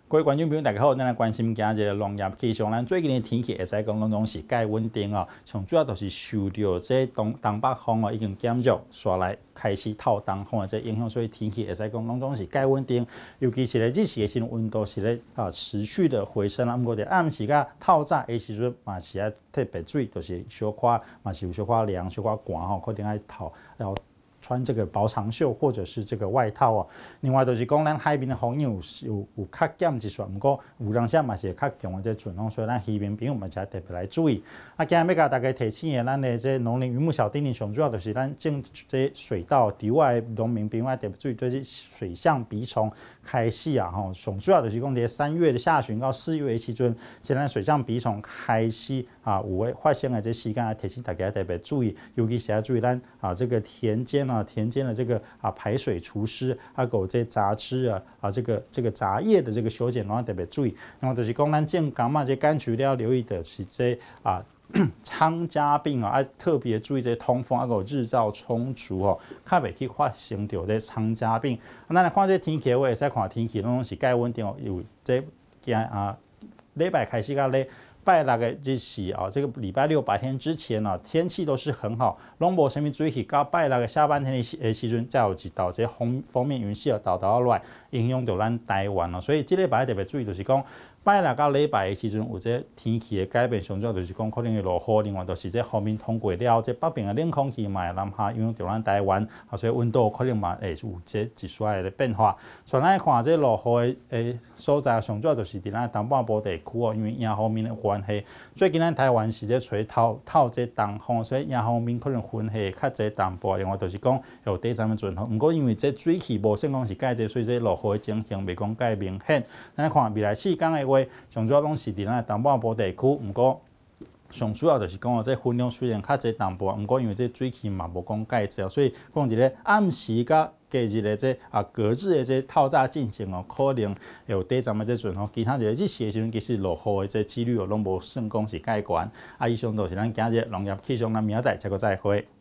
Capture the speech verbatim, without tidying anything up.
各位观众朋友，大家好，咱来关心今日的农业气象。咱最近的天气会使讲拢总是介稳定哦，上主要都是受到这东东北风哦已经减弱，刷来开始透东风的这影响，所以天气会使讲拢总是介稳定。尤其是咧日时的时阵，温度是咧啊持续的回升啊。不过伫暗时甲透早的时阵嘛是啊特别注意，就是小可嘛是有小可凉、小可寒吼，可能爱透要。穿这个薄长袖或者是这个外套哦。另外就是讲，咱海边的风有有有较减一撮，不过有当时嘛是较强的这阵风，所以咱渔民朋友嘛就要特别来注意。啊，今日要甲大家提醒的，咱的这农林渔牧小叮咛，上主要就是咱种这水稻伫外农民朋友要特别注意，就是水象鼻虫开始啊吼。上主要就是讲，伫三月的下旬到四月的时阵，现在水象鼻虫开始啊有诶发生的这时间，啊提醒大家特别注意，尤其是要注意咱啊这个田间啊。田间的这个啊排水除湿，啊有这杂枝啊啊这个这个杂叶的这个修剪，然后特别注意。然后就是讲咱种柑嘛，这柑橘了留意的是这啊疮痂病啊，啊特别注意这通风，啊有日照充足哦，较袂去发生到这疮痂病。啊，咱来看这天气，我会使看天气，拢是介稳定哦，有这今啊礼拜开始到咧。拜六的日时啊，这个礼拜六白天之前啊，天气都是很好，拢无什么水气。到拜六的下半天的时时阵，才有一道这锋锋面云系啊，豆豆落来，影响到咱台湾哦。所以这礼拜特别注意，就是讲拜六到礼拜的时阵，有这天气的改变，上主要就是讲可能会落雨，另外就是这后面通过了，这北边的冷空气嘛，南下影响到咱台湾，啊，所以温度可能嘛会有这一丝的变化。所以咱看这落雨的诶所在，上主要就是伫咱东半部地区哦，因为迎风面的关系，最近咱台湾是在吹透透这东风，所以迎风面可能云系较侪淡薄，另外就是讲有第三个阵风。不过因为这水汽无算讲是介侪，所以这落雨的情形袂讲介明显。咱看未来四天的话，上主要拢是伫咱东半部地区，不过上主要就是讲哦，这分量虽然较侪淡薄，不过因为这水汽嘛无讲介侪，所以讲伫咧暗时甲假日的这啊隔日的这透早进行哦，可能有第三个这阵风，其他一个日时的时阵，其实落雨的这几率哦，拢无算讲是介悬。啊，以上就是咱今日农业气象，咱明仔载再个再会。